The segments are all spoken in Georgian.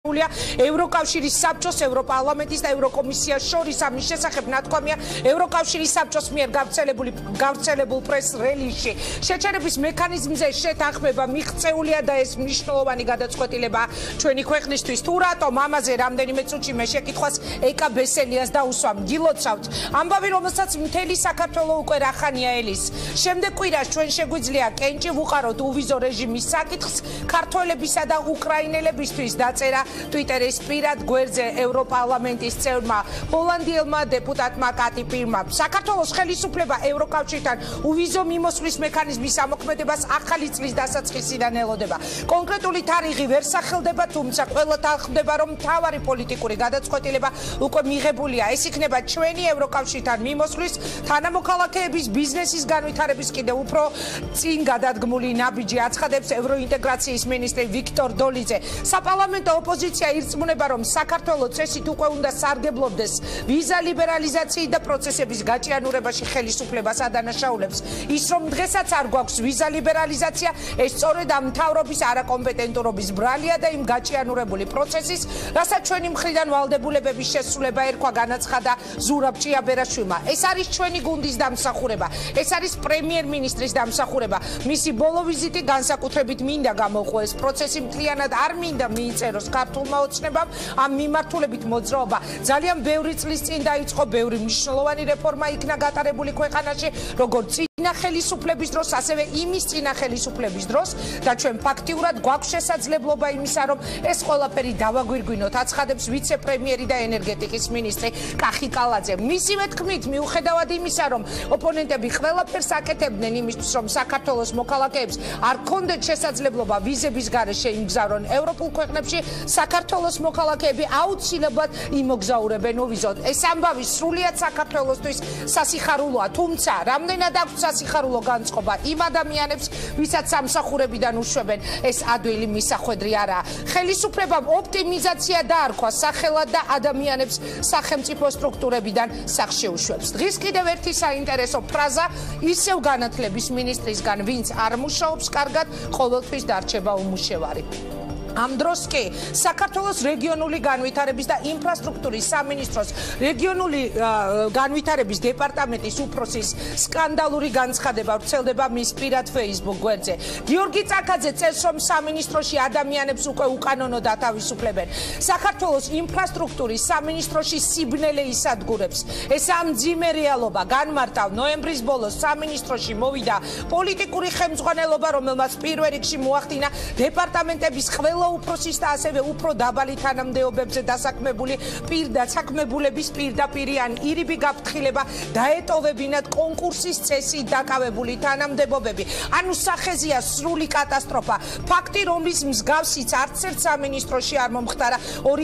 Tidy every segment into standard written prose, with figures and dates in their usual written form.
ევროკავშირის საბჭოს, ევროპარლამენტის და ევროკომისიას შორის ამის შესახებ ნათქვამია ევროკავშირის საბჭოს მიერ გავრცელებულ პრეს-რელიზში. შეჩერების მექანიზმზე შეთანხმება მიღწეულია და ეს მნიშვნელოვანი გადაწყვეტილება ჩვენი ქვეყნისთვის. თუ რატომ ამაზე რამდენიმე წუთში მე შეკითხვას ეკა ბესელიას დაუსვამ, გილოცავთ. ამბავი, რომელსაც მთელი საქართველო უკვე რახანია ელის. შემდეგ კვირას ჩვენ შეგვიძლია კენჭი ვუყაროთ უვიზო რეჟიმის საკითხს ქართველებისა და უკრაინელებისთვის დაწერა Twitteris პირად გვერდზე ევროპარლამენტის წევრმა ჰოლანდიელმა დეპუტატმა კატი პირმა. საქართველოს ხელისუფლება ევროკავშირთან უვიზო მიმოსვლის მექანიზმის ამოქმედებას ახალი წლის დასაწყისიდან ელოდება. კონკრეტული თარიღი ვერ სახელდება, თუმცა ყველა თანხმდება, რომ მთავარი პოლიტიკური გადაწყვეტილება უკვე მიღებულია. ეს იქნება ჩვენი ევროკავშირთან მიმოსვლის, თანამოქალაქეების ბიზნესის განვითარების კიდევ უფრო წინ გადადგმული ნაბიჯი, აცხადებს ევროინტეგრაციის მინისტრი ვიქტორ დოლიძე. საპარლამენტო ოპოზიცია ირწმუნება, რომ საქართველოს წესით უკვე უნდა სარგებლობდეს ვიზა ლიბერალიზაციის და პროცესების გაჭიანურებაში ხელისუფლებას ადანაშაულებს. ის რომ დღესაც არ გვაქვს ვიზა ლიბერალიზაცია, ეს სწორედ ამ მთავრობის არაკომპეტენტურობის ბრალია და იმ გაჭიანურებული პროცესის, რასაც ჩვენი მხრიდან ვალდებულებების შესრულება ერქვა, განაცხადა ზურაბ ჭიაბერაშვილმა. ეს არის ჩვენი გუნდის დამსახურება, ეს არის პრემიერ-მინისტრის დამსახურება. მისი ბოლო ვიზიტი განსაკუთრებით მინდა გამოყო ეს პროცესი მთლიანად არ მინდა მიიწეროს ქართულმა ოცნებამ. ამ მიმართულებით მოძრაობა ძალიან ბევრი წლის წინ დაიწყო, ბევრი მნიშვნელოვანი რეფორმა იქნა გატარებული ქვეყანაში, როგორც წინა ხელისუფლების დროს, ასევე იმის წინა ხელისუფლების დროს და ჩვენ ფაქტიურად გვაქვს შესაძლებლობა იმისა, რომ ეს ყველაფერი დავაგვირგვინოთ, აცხადებს ვიცე-პრემიერი და ენერგეტიკის მინისტრი კახი კალაძე. მისივე თქმით, მიუხედავად იმისა, რომ ოპონენტები ყველაფერს აკეთებდნენ იმისთვის, რომ საქართველოს მოქალაქეებს არ ქონდეთ შესაძლებლობა ვიზების გარეშე იმგზავრონ ევროპულ ქვეყნებში, საქართველოს მოქალაქეები აუცილებლად იმოგზაურებენ ვიზოთ. ეს ამბავი სრულიად საქართველოსთვის სასიხარულოა, თუმცა რამდენად აქვს სასიხარულო განწყობა იმ ადამიანებს, ვისაც სამსახურებიდან უშვებენ, ეს ადვილი მისახვედრი არაა. ხელისუფლებამ ოპტიმიზაცია დაარქვა სახელად და ადამიანებს სახელმწიფო სტრუქტურებიდან სახში უშვებს. დღეს კიდევ ერთი საინტერესო ფრაზა ისევ განათლების მინისტრისგან, ვინც არ მუშაობს კარგად, ყოველთვის დარჩება უმუშევარი. ამ დროს კი საქართველოს რეგიონული განვითარების და ინფრასტრუქტურის სამინისტროს რეგიონული განვითარების დეპარტამენტის უფროსის სკანდალური განცხადება ვრცელდება მის პირად Facebook გვერდზე. გიორგი წაკაძე წერს, რომ სამინისტროში ადამიანებს უკვე უკანონოდ ათავისუფლებენ. საქართველოს ინფრასტრუქტურის სამინისტროში სიბნელე ისადგურებს. ეს ამძიმე რეალობა. განმარტავ, ნოემბრის ბოლოს სამინისტროში მოვიდა პოლიტიკური ხელმძღვანელობა, რომელმაც პირველ რიგში მოახდინა დეპარტამენტების ყველა უფროსის და ასევე უფრო დაბალი თანამდებობებზე დასაქმებული საქმებულების პირდაპირი ან ირიბი გაფრთხილება დაეტოვებინათ კონკურსის წესით დაკავებული თანამდებობები. ანუ სახეზეა სრული კატასტროფა. ფაქტი, რომლის მსგავსიც არც ერთ სამინისტროში არ მომხდარა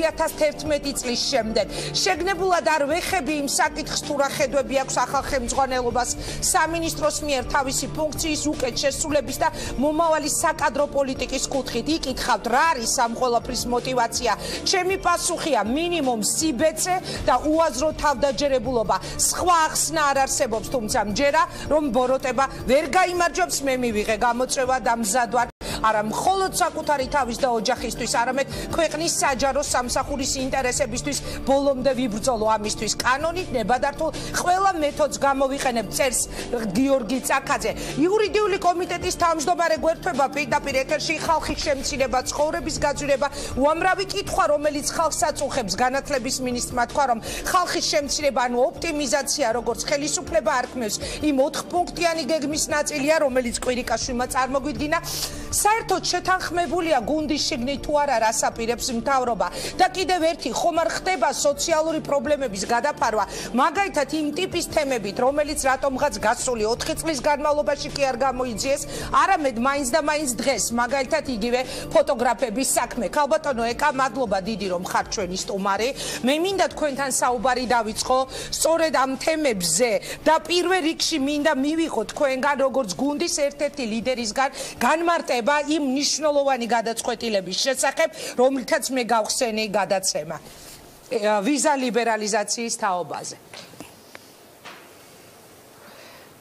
2011 წლის შემდეგ. შეგნებულად არ ვეხები იმ საკითხს, თუ რა ხედვები აქვს ახალ ხელმძღვანელობას სამინისტროს მიერ თავისი ფუნქციის უკეთ შესრულების და მომავალი საკადრო პოლიტიკის კუთხით. იკითხავთ, რა არის ამ ყველაფრის мотиваცია? ჩემი პასუხია მინიმუმ სიბეცე და უაზრო თავდაჯერებულობა. სხვა ახსნა არ არსებობს, თუმცა მჯერა, რომ ბოროტება ვერ გაიმარჯვებს, მე მივიღე გამოწვევა და მზადვარ არა მხოლოდ საკუთარი თავის და ოჯახისთვის, არამედ ქვეყნის საჯარო სამსახურის ინტერესებისთვის ბოლომდე ვიბრძოლო. ამისთვის კანონით ნებადართულ ყველა მეთოდს გამოვიყენებ, წერს გიორგი წაკაძე. იურიდიული კომიტეტის თავმჯდომარე გვერდთვება პირდაპირ ეთერში ხალხის შემცირება, ცხოვრების გაძვირება, უამრავი კითხვა, რომელიც ხალხს აწუხებს. განათლების მინისტრმა თქვა, რომ ხალხის შემცირება, ანუ ოპტიმიზაცია, როგორც ხელისუფლება არქმევს, იმ 4 პუნქტიანი გეგმის ნაწილია, რომელიც კვირიკაშვილმა წარმოგვიდგინა. საერთოდ შეთანხმებულია გუნდის შიგნით თუ არა, რას აპირებს მთავრობა და კიდევ ერთი, ხომ არ ხდება სოციალური პრობლემების გადაფარვა, მაგალითად იმ ტიპის თემებით, რომელიც რატომღაც გასული 4 წლის განმავლობაში კი არ გამოიძიეს, არამედ მაინც და მაინც დღეს, მაგალითად იგივე ფოტოგრაფების საქმე. ქალბატონო ეკა, მადლობა დიდი, რომ ხართ ჩვენი სტუმარი. მე მინდა თქვენთან საუბარი დავიწყო სწორედ ამ თემებზე და პირველ რიგში მინდა მივიღო თქვენგან, როგორც გუნდის ერთ-ერთი ლიდერისგან განმარტება იმ მნიშვნელოვანი გადაწყვეტილების შესახებ, რომლითაც მე გავხსენი გადაცემა ვიზა ლიბერალიზაციის თაობაზე.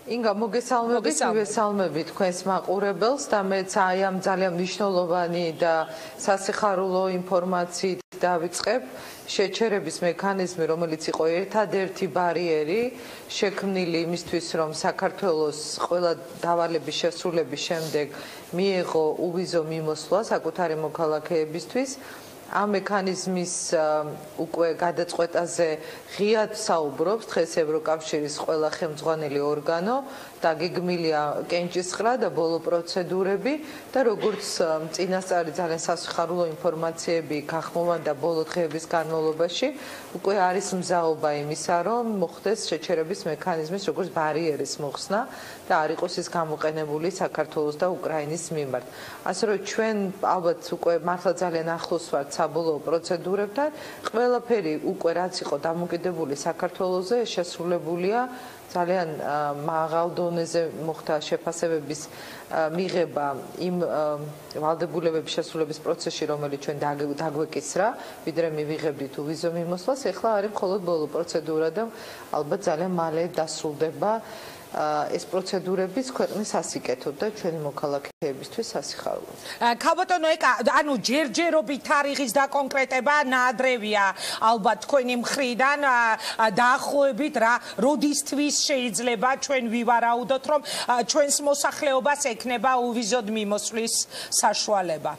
ინგა მოგესალმებით თქვენს მაყურებელს და მეც აი ამ ძალიან მნიშვნელოვანი და სასიხარულო ინფორმაციით დავიწყებ შეჩერების მექანიზმი, რომელიც იყო ერთადერთი ბარიერი შექმნილი იმისთვის, რომ საქართველოს ყველა დავალების შესრულების შემდეგ მიეღო უვიზო მიმოსვლა საკუთარი მოქალაქეებისთვის. ამ მექანიზმის უკვე გადაწყვეტაზე ღიად საუბრობს დღეს ევროკავშირის ყველა ხელმძღვანელი ორგანო და გეგმილია კენჭისყრა და ბოლო პროცედურები და როგორც წინასწარი ძალიან სასიხარულო ინფორმაციები გახმოვანდა ბოლო დღეების განმავლობაში უკვე არის მზაობა იმისა, რომ მოხდეს შეჩერების მექანიზმის როგორც ბარიერის მოხსნა და არ იყოს ის გამოყენებული საქართველოს და უკრაინის მიმართ. ასე რომ ჩვენ ალბათ უკვე მართლა ძალიან ახლოს ვართ საბოლოო პროცედურებთან, ყველაფერი უკვე რაც იყო დამოკიდებული საქართველოზე შესრულებულია ძალიან მაღალ დონეზე მოხდა შეფასებების მიღება იმ ვალდებულებების შესრულების პროცესში, რომელიც ჩვენ დაგვეკისრა, ვიდრე მივიღებდით უვიზო მიმოსვლას, ეხლა არის მხოლოდ ბოლო პროცედურა და ალბათ ძალიან მალე დასრულდება ეს პროცედურებიც ქვეყნის სასიკეთოდ და ჩვენი მოქალაქეებისთვის სასიხარულოდ. ქალბატონო ეკა, ანუ ჯერჯერობით თარიღის დაკონკრეტება ნაადრევია ალბათ თქვენი მხრიდან დაახლოებით რა როდისთვის შეიძლება ჩვენ ვივარაუდოთ, რომ ჩვენს მოსახლეობას ექნება უვიზოდ მიმოსვლის საშუალება.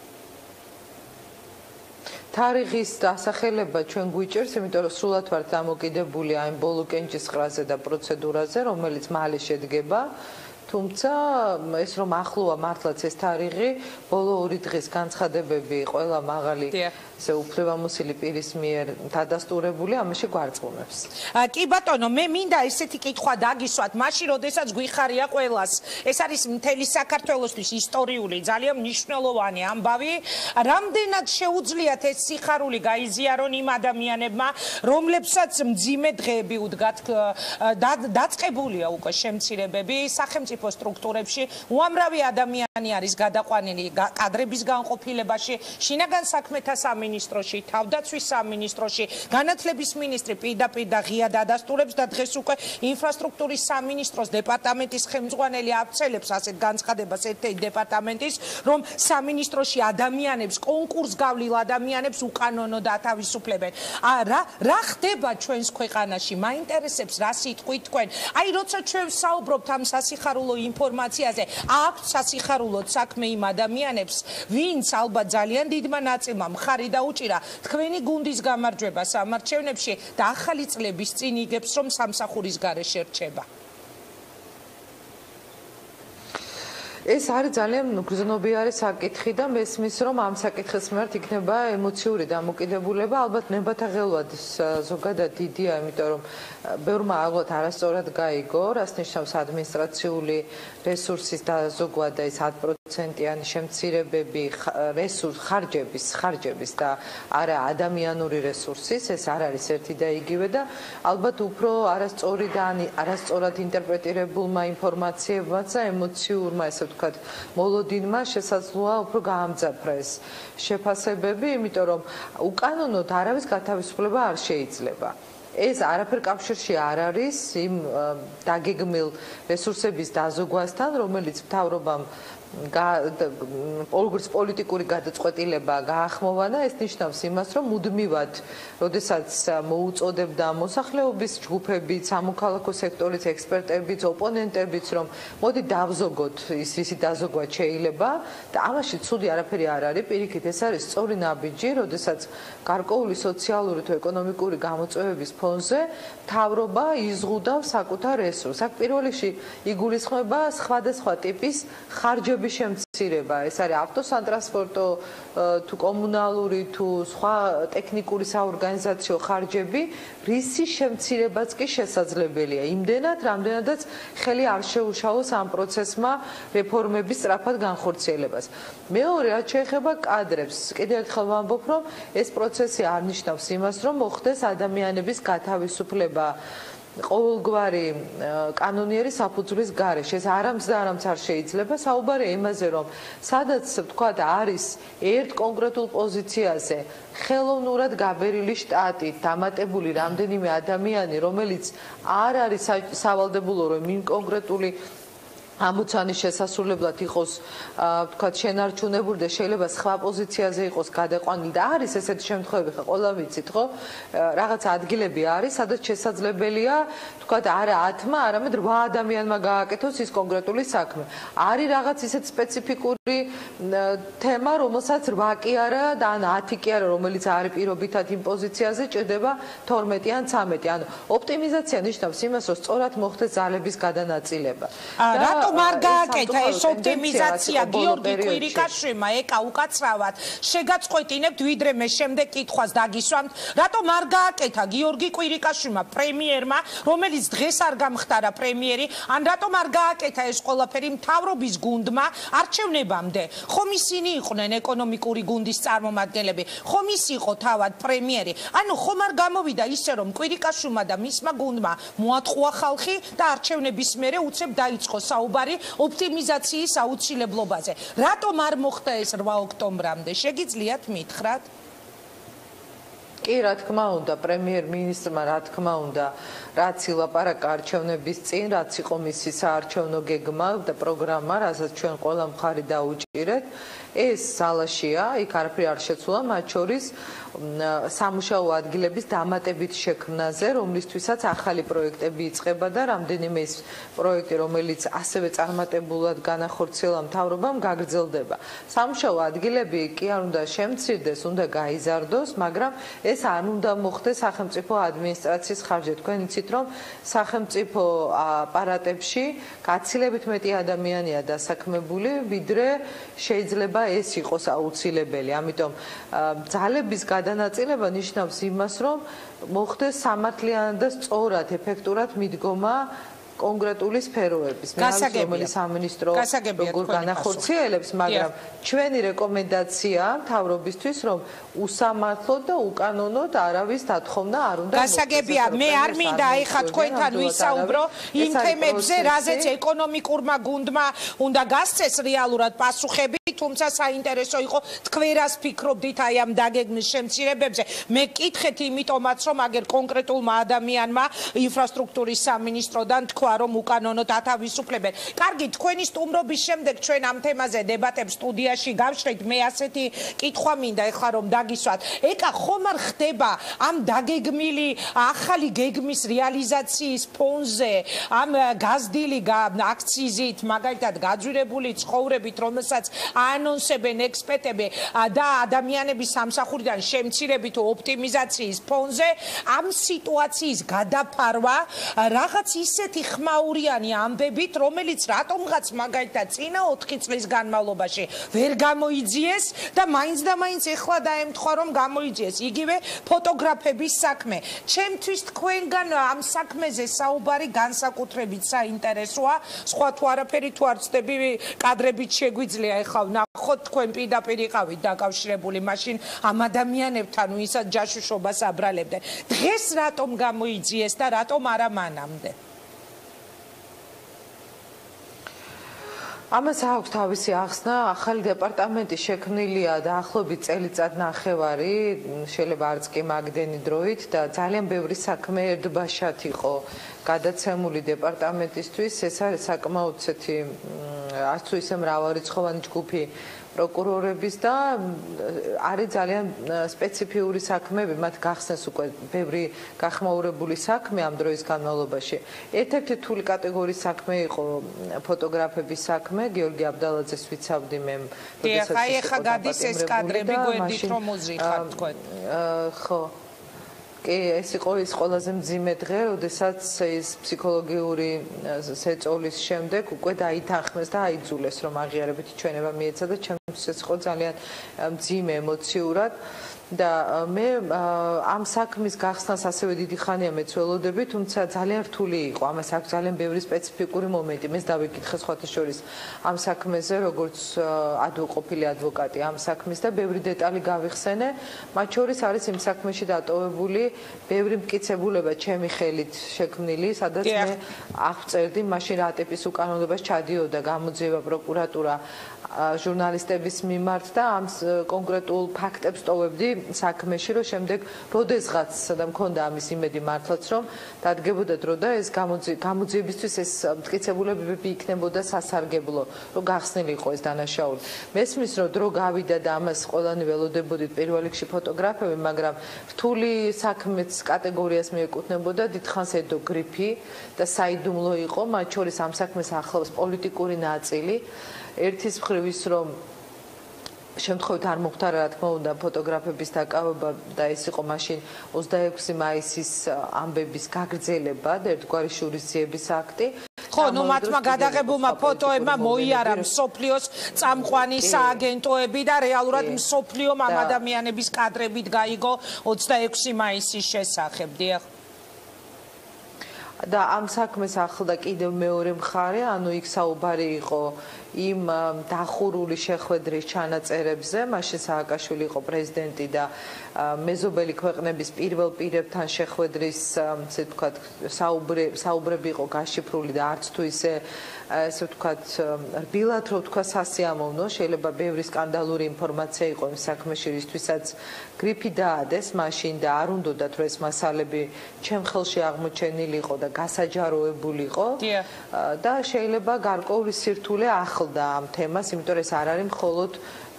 თარიღის დასახელება ჩვენ გვიჭერს, იმიტომ რომ სრულად ვართ დამოკიდებული აი ბოლო კენჭისყრაზე და პროცედურაზე, რომელიც მალე შედგება. თუმცა ეს რომ ახლოა მართლაც ეს თარიღი, ბოლო 2 დღის განცხადებები ყველა მაღალი ესე უფლებამოსილი პირის მიერ დადასტურებული ამაში გვარწმუნებს. კი ბატონო, მე მინდა ესეთი კითხვა დაგისვათ, მაშინ როდესაც გვიხარია ყველას. ეს არის მთელი საქართველოსთვის ისტორიული, ძალიან მნიშვნელოვანი ამბავი. რამდენად შეუძლიათ ეს სიხარული გაიზიარონ იმ ადამიანებმა, რომლებსაც მძიმე დღეები უდგათ, დაწყებულია უკვე შემცირებები სახელმწიფო სტრუქტურებში, უამრავი ადამიანი არის გადაყვანილი კადრების განყოფილებაში, შინაგან საქმეთა სამინისტროში, თავდაცვის სამინისტროში, განათლების მინისტრი პირდაპირ და ღიად ადასტურებს და დღეს უკვე ინფრასტრუქტურის სამინისტროს დეპარტამენტის ხელმძღვანელი აფცელებს ასეთ განცხადებას ერთ-ერთი დეპარტამენტის, რომ სამინისტროში ადამიანებს, კონკურსგავლილ ადამიანებს უკანონოდ ათავისუფლებენ. რა ხდება ჩვენს ქვეყანაში? მაინტერესებს რა სიტყვით თქვენ. აი როცა ჩვენ საუბრობთ ამ სასიხარულო ინფორმაციაზე, აქვს სასიხარულოდ საქმე იმ ადამიანებს, ვინც ალბათ ძალიან დიდმა ნაწილმა მხარი დაუჭირა თქვენი გუნდის გამარჯვება სამარჩევნებში და ახალი წლების წინ იგებს, რომ სამსახურის გარეშე რჩება. ეს არის ძალიან გრძნობიარე საკითხი და მესმის, რომ ამ საკითხის მიმართ იქნება ემოციური დამოკიდებულება, ალბათ ნებათაღელვად ზოგადად დიდია, იმიტომ რომ ბევრმა ალბათ არასწორად გაიგო, რას ნიშნავს ადმინისტრაციული რესურსის დაზოგვა და ეს 10%-იანი შემცირებები ხარჯების და არა ადამიანური რესურსის, ეს არ არის ერთი და იგივე და ალბათ უფრო არასწორი და არასწორად ინტერპრეტირებულმა ინფორმაციებმაც და ემოციურმა ესე ვთქვათ, მოლოდინმა შესაძლოა უფრო გაამძაფრა ეს შეფასებები, იმიტომ რომ უკანონოდ არავის გათავისუფლება არ შეიძლება. ეს არაფერ კავშირში არ არის იმ დაგეგმილ რესურსების დაზოგვასთან, რომელიც მთავრობამ როგორც პოლიტიკური გადაწყვეტილება გაახმოვანა, ეს ნიშნავს იმას, რომ მუდმივად, როდესაც მოუწოდებდა მოსახლეობის ჯგუფებიც, სამოქალაქო სექტორის ექსპერტებიც, ოპონენტებიც, რომ მოდი დავზოგოთ ის ვისი დაზოგვა შეიძლება და ამაში ცუდი არაფერი არ არის, პირიქით ეს არის სწორი ნაბიჯი, როდესაც გარკვეული სოციალური თუ ეკონომიკური გამოწვევების ფონზე მთავრობა იზღუდავს საკუთარ რესურსს. აქ პირველ რიგში იგულისხმება სხვადასხვა ტიპის ხარჯების შემცირება, ეს არის ავტოსანტრანსპორტო თუ კომუნალური თუ სხვა ტექნიკური საორგანიზაციო ხარჯები, რისის შემცირებაც კი შესაძლებელია. იმდენად, რამდენადაც ხელი არ შეუშალოს ამ პროცესმა რეფორმების სწრაფად განხორციელებას. მეორე, რაც შეეხება კადრებს, კიდევ ერთხელ ვამბობ, რომ ეს პროცესი არ ნიშნავს იმას, რომ მოხდეს ადამიანების გათავისუფლება ყოველგვარი კანონიერი საფუძვლის გარეშე. ეს არამც და არამც არ შეიძლება. საუბარია იმაზე, რომ სადაც ვთქვათ არის ერთ კონკრეტულ პოზიციაზე ხელოვნურად გაბერილი შტატით დამატებული რამდენიმე ადამიანი, რომელიც არ არის სავალდებულო, რომ იმ კონკრეტული ამოცანის შესასრულებლად იყოს ვთქვათ შენარჩუნებული და შეიძლება სხვა პოზიციაზე იყოს გადაყვანილი და არის ესეთი შემთხვევები ხო ყველა ვიცით ხო რაღაც ადგილები არის სადაც შესაძლებელია ვთქვათ არა 10-მა არამედ 8 ადამიანმა გააკეთოს ის კონკრეტული საქმე არის რაღაც ისეთ სპეციფიკური თემა რომელსაც 8 კი არა და ან 10 კი არა რომელიც არის პირობითად იმ პოზიციაზე ჭირდება 12 ან 13 ანუ ოპტიმიზაცია ნიშნავს იმას რომ სწორად მოხდეს ძალების გადანაწილება რატომ არ გააკეთა ეს ოპტიმიზაცია გიორგი კვირიკაშვილმა ეკა უკაცრავად შეგაწყვეტინებთ ვიდრე მე შემდეგ კითხვას დაგისვამთ რატომ არ გააკეთა გიორგი კვირიკაშვილმა პრემიერმა რომელიც დღეს არ გამხდარა პრემიერი ან რატომ არ გააკეთა ეს ყველაფერი მთავრობის გუნდმა არჩევნებამდე ხომ ისინი იყვნენ ეკონომიკური გუნდის წარმომადგენლები ხომ ის იყო თავად პრემიერი ანუ ხომ არ გამოვიდა ისე რომ კვირიკაშვილმა და მისმა გუნდმა მოატყუა ხალხი და არჩევნების მერე უცებ დაიწყო საუბარი ოპტიმიზაციის აუცილებლობაზე. რატომ არ მოხდა ეს 8 ოქტომბრამდე? შეგიძლიათ მითხრათ? კი, რა თქმა უნდა, პრემიერ-მინისტრმა რა თქმა უნდა, რაც ილაპარაკა არჩევნების წინ, რაც იყო მისი საარჩევნო გეგმა და პროგრამა, რასაც ჩვენ ყველა მხარი დაუჭირეთ, ეს ზალაშია, იქ არაფერი არ შეცვლა, მათ შორის სამუშაო ადგილების დამატებით შექმნაზე, რომლისთვისაც ახალი პროექტები იწყება და რამდენიმე ის პროექტი, რომელიც ასევე წარმატებულად განახორციელა მთავრობამ, გაგრძელდება. სამუშაო ადგილები კი არ უნდა შემცირდეს, უნდა გაიზარდოს, მაგრამ ეს არ უნდა მოხდეს სახელმწიფო ადმინისტრაციის ხარჯზე. თქვენ იცით, რომ სახელმწიფო აპარატებში გაცილებით მეტი ადამიანია დასაქმებული, ვიდრე შეიძლება ეს იყოს აუცილებელი. ამიტომ ძალების გადანაწილება ნიშნავს იმას, რომ მოხდეს სამართლიანად და სწორად, ეფექტურად მიდგომა კონკრეტული სფეროების. რომელიც სამინისტრო როგორ განახორციელებს, მაგრამ ჩვენი რეკომენდაცია მთავრობისთვის, რომ უსამართლოდ და უკანონოდ არავის დათხოვნა არ უნდა მოხდეს. გასაგებია, მე არ მინდა ეხა თქვენთან ვისაუბრო იმ თემებზე, რაზეც ეკონომიკურმა გუნდმა უნდა გასცეს რეალურად პასუხები, თუმცა საინტერესო იყო თქვენ რას ფიქრობდით აი ამ დაგეგმვის შემცირებებზე. მე კითხეთ იმიტომაც, რომ აგერ კონკრეტულმა ადამიანმა ინფრასტრუქტურის სამინისტროდან რომ უკანონოდ ათავისუფლებენ. კარგი, თქვენი სტუმრობის შემდეგ ჩვენ ამ თემაზე დებატებს სტუდიაში გავშრით. მე ასეთი კითხვა მინდა ეხლა რომ დაგისვათ. ეკა ხომ არ ხდება ამ დაგეგმილი ახალი გეგმის რეალიზაციის ფონზე ამ გაზრდილი აქციზით, მაგალითად გაძვირებული ცხოვრებით, რომელსაც აანონსებენ ექსპერტები და ადამიანების სამსახურიდან შემცირებით ოპტიმიზაციის ფონზე ამ სიტუაციის გადაფარვა რაღაც ისეთი ხმაურიანი ამბებით, რომელიც რატომღაც მაგალითად წინა 4 წლის განმავლობაში ვერ გამოიძიეს და მაინც და მაინც ეხლა დაემთხვა რომ გამოიძიეს. იგივე ფოტოგრაფების საქმე. ჩემთვის თქვენგან ამ საქმეზე საუბარი განსაკუთრებით საინტერესოა. სხვა თუ არაფერი თუ არ ვწდები კადრებით შეგვიძლია ეხლა ვნახოთ თქვენ პირდაპირ იყავით დაკავშირებული მაშინ ამ ადამიანებთან ვისაც ჯაშუშობას აბრალებდნენ. დღეს რატომ გამოიძიეს და რატომ არა მანამდე? ამას აქვს თავისი ახსნა, ახალი დეპარტამენტი შექმნილია დაახლოებით წელიწად-ნახევარი, შეიძლება არც კი მაგდენი დროით და ძალიან ბევრი საქმე ერთბაშად იყო გადაცემული დეპარტამენტისთვის. ეს არის საკმაოდ ისეთი არც თუ ისე მრავალრიცხოვანი ჯგუფი პროკურორების და არის ძალიან სპეციფიური საქმეები, მათ გახსნეს უკვე ბევრი გახმაურებული საქმე ამ დროის განმავლობაში. ერთ-ერთი რთული კატეგორიის საქმე იყო ფოტოგრაფების საქმე, გიორგი აბდალაძეს ვიცავდი მე, როდესაც ეხა გადის ეს კადრები, გვერდით რომ უზრიხარ თქვენ. ხო. კი, ეს იყო ის ყველაზე მძიმე დღე, როდესაც ის ფსიქოლოგიური ზეწოლის შემდეგ უკვე დაითანხმეს და აიძულეს, რომ აღიარებითი ჩვენება მიეცა და ჩემთვის ეს იყო ძალიან მძიმე ემოციურად. და მე ამ საქმის გახსნას ასევე დიდი ხანია მეცველოდები, თუმცა ძალიან რთული იყო. ამას აქვს ძალიან ბევრი სპეციფიკური მომენტი. მეც დავიკითხე სხვათა შორის ამ საქმეზე, როგორც ყოფილი ადვოკატი ამ საქმის და ბევრი დეტალი გავიხსენე. მათ შორის არის იმ საქმეში დატოვებული ბევრი მტკიცებულება ჩემი ხელით შექმნილი, სადაც მე აღწერდი მაშინ რა ტიპის უკანონობას ჩადიოდა გამოძიება პროკურატურა ჟურნალისტების მიმართ და ამ კონკრეტულ ფაქტებს ტოვებდი საქმეში, რომ შემდეგ როდესღაც და მქონდა ამის იმედი მართლაც, რომ დადგებოდა დრო და ეს გამოძიებისთვის ეს მტკიცებულებები იქნებოდა სასარგებლო, რომ გახსნილი იყო ეს დანაშაული. მესმის, რომ დრო გავიდა და ამას ყველანი ველოდებოდით პირველ რიგში ფოტოგრაფები, მაგრამ რთული საქმეც კატეგორიას მიეკუთვნებოდა, დიდხანს ედო გრიფი და საიდუმლო იყო, მათ შორის ამ საქმეს ახლავს პოლიტიკური ნაწილი. ერთის მხრივ ის რომ შემთხვევით არ მოხდარა რა თქმა უნდა ფოტოგრაფების დაკავება და ეს იყო მაშინ 26 მაისის ამბების გაგრძელება და ერთგვარი შურისძიების აქტი. ხო, ნუ მათმა გადაღებულმა ფოტოებმა მოიარა მსოფლიოს წამყვანი სააგენტოები და რეალურად მსოფლიომ ამ ადამიანების კადრებით გაიგო 26 მაისის შესახებ. დიახ. და ამ საქმეს ახლდა კიდევ მეორე მხარე, ანუ იქ საუბარი იყო იმ დახურული შეხვედრის ჩანაწერებზე, მაშინ სააკაშვილი იყო პრეზიდენტი და მეზობელი ქვეყნების პირველ პირებთან შეხვედრის, ასე ვთქვათ, საუბრები იყო გაშიფრული და არც თუ ისე ვთქვათ, რბილად რო ვთქვა სასიამოვნო, შეიძლება ბევრი სკანდალური ინფორმაცია იყო იმ საქმეში, რისთვისაც გრიფი დაადეს მაშინ და არ უნდათ რომ ეს მასალები ჩემ ხელში აღმოჩენილი იყო და გასაჯაროებული იყო და შეიძლება გარკვეული სირთულე ახლდა ამ თემას, იმიტომ რომ ეს არ არის მხოლოდ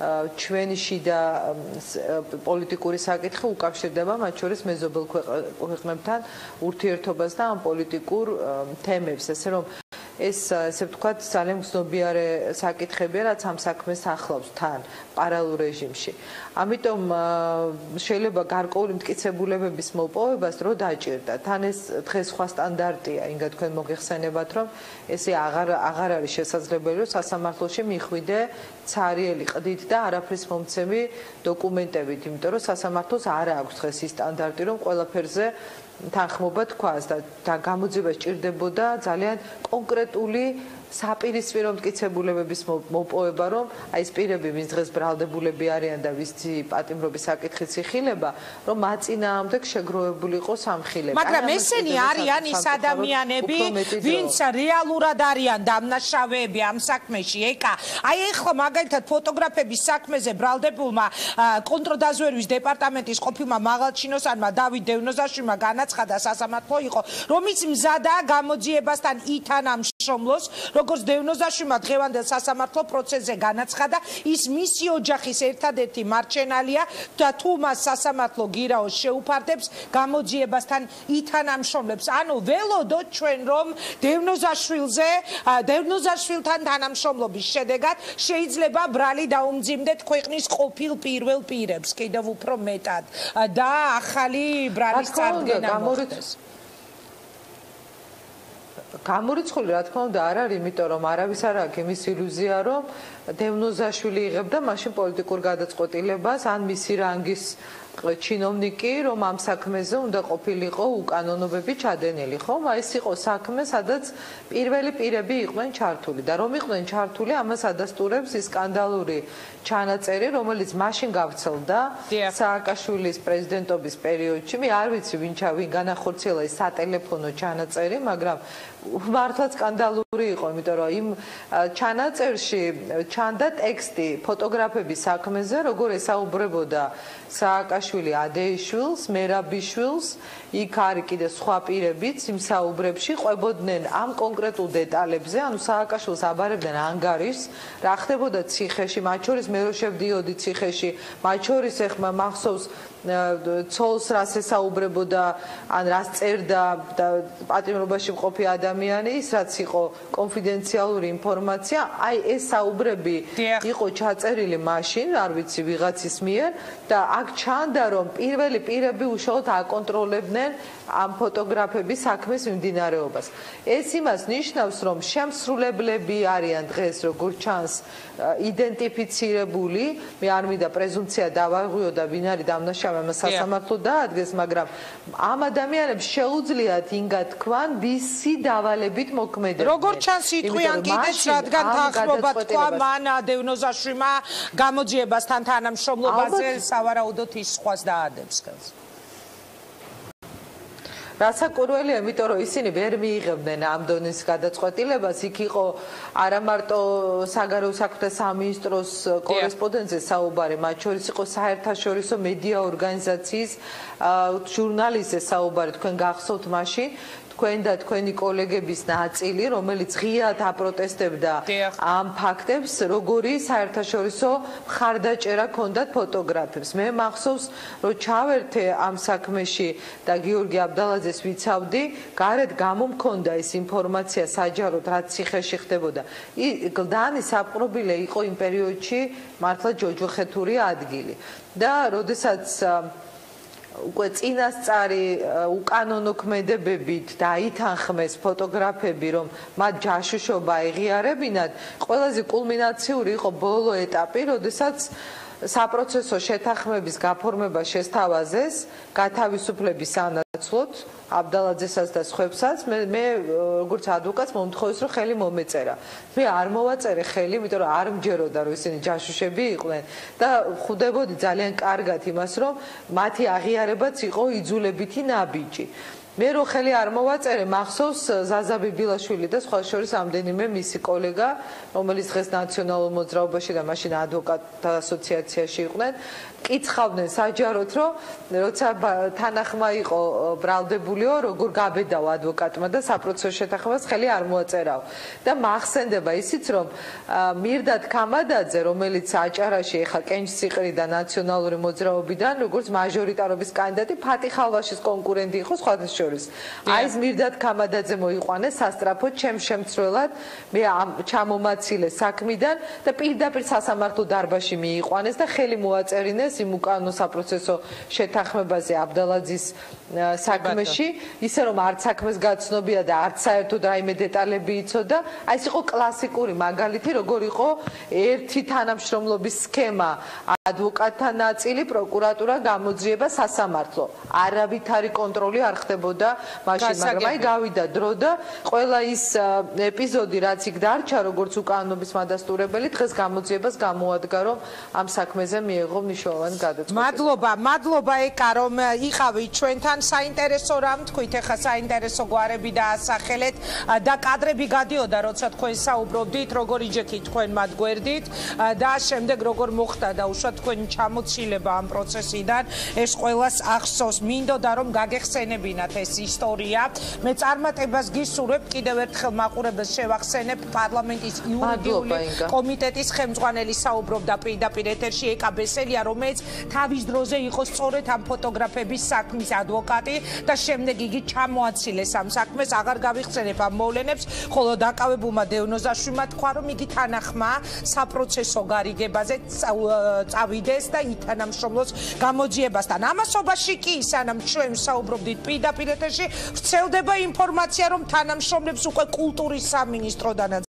ჩვენი შიდა პოლიტიკური საკითხი, უკავშირდება მათ შორის მეზობელ ქვეყნებთან ურთიერთობას და ამ პოლიტიკურ თემებს, ესე რომ ეს ესე ვთქვათ ძალიან გრძნობიარე საკითხებია, რაც ამ საქმეს ახლავს თან პარალელურ რეჟიმში. ამიტომ შეიძლება გარკვეული მტკიცებულებების მოპოვებას დრო დაჭირდა. თან ეს დღეს სხვა სტანდარტია, ინგა თქვენ მოგეხსენებათ, რომ ესე აღარ არის შესაძლებელი, რომ სასამართლოში მიხვიდე ცარიელი ყდით და არაფრის მომცემი დოკუმენტებით, იმიტომ რომ სასამართლოს არ აქვს დღეს ის სტანდარტი, რომ ყველაფერზე თანხმობა თქვას და გამოძიება სჭირდებოდა ძალიან კონკრეტული საპირისპირო მტკიცებულებების მოპოვება, რომ აი ეს პირები, ვინც დღეს ბრალდებულები არიან და ვისი პატიმრობის საკითხიც იხილება, რომ მაწინააღმდეგ შეგროვებული იყოს ამხილება. მაგრამ ესენი არიან ის ადამიანები, ვინც რეალურად არიან დამნაშავეები ამ საქმეში. ეკა, აი ეხლა მაგალითად ფოტოგრაფების საქმეზე ბრალდებულმა კონტრდაზვერვის დეპარტამენტის ყოფილმა მაღალჩინოსანმა დავით დევნოზაშვილმა განაცხადა სასამართლო იყო, რომ ის მზადაა გამოძიებასთან ითანამშრომლოს, როგორც დევნოზაშვილმა დღევანდელ სასამართლო პროცესზე განაცხადა, ის მისი ოჯახის ერთადერთი მარჩენალია და თუ მას სასამართლო გირაოს შეუფარდებს, გამოძიებასთან ითანამშრომლებს. ანუ ველოდოთ ჩვენ, რომ დევნოზაშვილთან თანამშრომლობის შედეგად შეიძლება ბრალი დაუმძიმდეთ ქვეყნის ყოფილ პირველ პირებს, კიდევ უფრო მეტად და ახალი ბრალის წარდგენა მოხდეს. გამორიცხული რა თქმა უნდა არ არის, იმიტომ რომ არავის არ აქვს იმის ილუზია, რომ დევნოზაშვილი იღებდა მაშინ პოლიტიკურ გადაწყვეტილებას ან მისი რანგის ჩინოვნიკი, რომ ამ საქმეზე უნდა ყოფილიყო უკანონობები ჩადენილი, ხო? ეს იყო საქმე, სადაც პირველი პირები იყვნენ ჩართული და რომ იყვნენ ჩართული, ამას ადასტურებს ის სკანდალური ჩანაწერი, რომელიც მაშინ გავრცელდა სააკაშვილის პრეზიდენტობის პერიოდში. მე არ ვიცი ვინ განახორციელა ეს სატელეფონო ჩანაწერი, მაგრამ მართლაც სკანდალური იყო, იმიტომ რომ იმ ჩანაწერში ჩანდა ტექსტი ფოტოგრაფების საქმეზე, როგორ ესაუბრებოდა სააკაშვილი ადეიშვილს, მერაბიშვილს, იქ არის კიდე სხვა პირებიც იმ საუბრებში, ყვებოდნენ ამ კონკრეტულ დეტალებზე, ანუ სააკაშვილს აბარებდნენ ანგარიშს, რა ხდებოდა ციხეში, მათ შორის მე რო შევდიოდი ციხეში, მათ შორის ეხლა მახსოვს ცოლს რას ესაუბრებოდა, ან რას წერდა და პატიმრობაში მყოფი ადამიანი, ის რაც იყო კონფიდენციალური ინფორმაცია, აი ეს საუბრები იყო ჩაწერილი მაშინ, არ ვიცი ვიღაცის მიერ და აქ ჩანდა რომ პირველი პირები უშუალოდ აკონტროლებდნენ ამ ფოტოგრაფების საქმის მიმდინარეობას. ეს იმას ნიშნავს, რომ შემსრულებლები არიან დღეს როგორც ჩანს იდენტიფიცირებული, მე არ მინდა პრეზუმპცია დავაღვიო და ვინ არის დამნაშავე ამას სასამართლო დაადგეს, მაგრამ ამ ადამიანებს შეუძლიათ ინგა თქვან ვისი დავალებით მოქმედებდნენ. როგორც ჩანს იტყვიან კიდეც, რადგან თანხმობა თქვა მან დევნოზაშვილმა გამოძიებასთან თანამშრომლობაზე, სავარაუდოდ ის სხვას დაადებს ხელს. რასაკვირველია, იმიტომ რომ ისინი ვერ მიიღებდნენ ამ დონის გადაწყვეტილებას, იქ იყო არა მარტო საგარეო საქმეთა სამინისტროს კორესპონდენტზე საუბარი, მათ შორის იყო საერთაშორისო მედია ორგანიზაციის ჟურნალისტზე საუბარი, თქვენ გახსოვთ მაშინ თქვენ და თქვენი კოლეგების ნაწილი, რომელიც ღიად აპროტესტებდა ამ ფაქტებს, როგორი საერთაშორისო მხარდაჭერა ჰქონდათ ფოტოგრაფებს. მე მახსოვს, რომ ჩავერთე ამ საქმეში და გიორგი აბდალაძეს ვიცავდი, გარეთ გამომქონდა ეს ინფორმაცია საჯაროდ, რაც ციხეში ხდებოდა. გლდანი საპყრობილე იყო იმ პერიოდში მართლა ჯოჯოხეთური ადგილი. და როდესაც უკვე წინასწარი უკანონო ქმედებებით დაითანხმეს ფოტოგრაფები, რომ მათ ჯაშუშობა ეღიარებინათ, ყველაზე კულმინაციური იყო ბოლო ეტაპი, როდესაც საპროცესო შეთანხმების გაფორმება შესთავაზეს გათავისუფლების სანაცვლოდ აბდალაძესაც და სხვებსაც. მე როგორც ადვოკატს მომთხოვეს, რომ ხელი მომეწერა. მე არ მოვაწერე ხელი, იმიტომ რომ არ მჯეროდა, რომ ისინი ჯაშუშები იყვნენ და ხვდებოდი ძალიან კარგად იმას, რომ მათი აღიარებაც იყო იძულებითი ნაბიჯი. მე რო ხელი არ მოვაწერე, მახსოვს ზაზა ბიბილაშვილი და სხვა შორის ამდენიმე მისი კოლეგა, რომელიც დღეს ნაციონალურ მოძრაობაში და მაშინ ადვოკატთა ასოციაციაში იყვნენ, კიცხავდნენ საჯაროდ, რომ როცა თანახმა იყო ბრალდებულიო, როგორ გაბედავ ადვოკატმა და საპროცესო შეთანხმებას ხელი არ მოაწერაო. და მახსენდება ისიც, რომ მირდად ქამადაძე, რომელიც აჭარაში ეხა კენჭსიყრი და ნაციონალური მოძრაობიდან, როგორც მაჟორიტარობის კანდიდატი, ფატი ხალვაშის კონკურენტი იყო სხვადასხვა. აი ეს მირდად ქამადაძე მოიყვანეს სასტრაფოდ ჩემ შემცვლელად, მე ჩამომაცილე საქმიდან და პირდაპირ სასამართლო დარბაზში მიიყვანეს და ხელი მოაწერინეს იმ უკანონო საპროცესო შეთანხმებაზე აბდალაძის საქმეში, ისე რომ არც საქმეს გაცნობია და არც საერთოდ რაიმე დეტალები იცოდა. აი ეს იყო კლასიკური მაგალითი, როგორ იყო ერთი თანამშრომლობის სქემა, ადვოკატთა ნაწილი, პროკურატურა, გამოძიება, სასამართლო. არავითარი კონტროლი არ ხდებოდა მაშინ, მაგრამ აი გავიდა დრო და ყველა ის ეპიზოდი, რაც იქ დარჩა, როგორც უკანონობის მადასტურებელი, დღეს გამოძიებას გამოადგა, რომ ამ საქმეზე მიეღო მნიშვნელოვანი გადაწყვეტილება. მადლობა ეკა, რომ იყავით ჩვენთან. საინტერესო რამ თქვით, ეხა საინტერესო გვარები დაასახელეთ და კადრები გადიოდა, როცა თქვენ საუბრობდით, როგორ იჯექით თქვენ მათ გვერდით და შემდეგ როგორ მოხდა და უშუალოდ თქვენი ჩამოცილება ამ პროცესიდან, ეს ყველას ახსოვს. მინდოდა რომ გაგეხსენებინათ ეს ისტორია. მე წარმატებას გისურვებ, კიდევ ერთხელ მაყურებელს შევახსენებ, პარლამენტის იურიდიული კომიტეტის ხელმძღვანელი საუბრობდა პირდაპირ ეთერში, ეკა ბესელია, რომელიც თავის დროზე იყო სწორედ ამ ფოტოგრაფების საქმის ადვოკატი და შემდეგ იგი ჩამოაცილეს ამ საქმეს, აღარ გავიხსენებ ამ მოვლენებს, ხოლო დაკავებულმა დევნოზაშვილმა თქვა, რომ იგი თანახმა საპროცესო გარიგებაზე წავიდეს და ითანამშრომლოს გამოძიებასთან. ამასობაში კი, სანამ ჩვენ საუბრობდით პირდაპირ ეთერში, ვრცელდება ინფორმაცია, რომ თანამშრომლებს უკვე კულტურის სამინისტროდანაც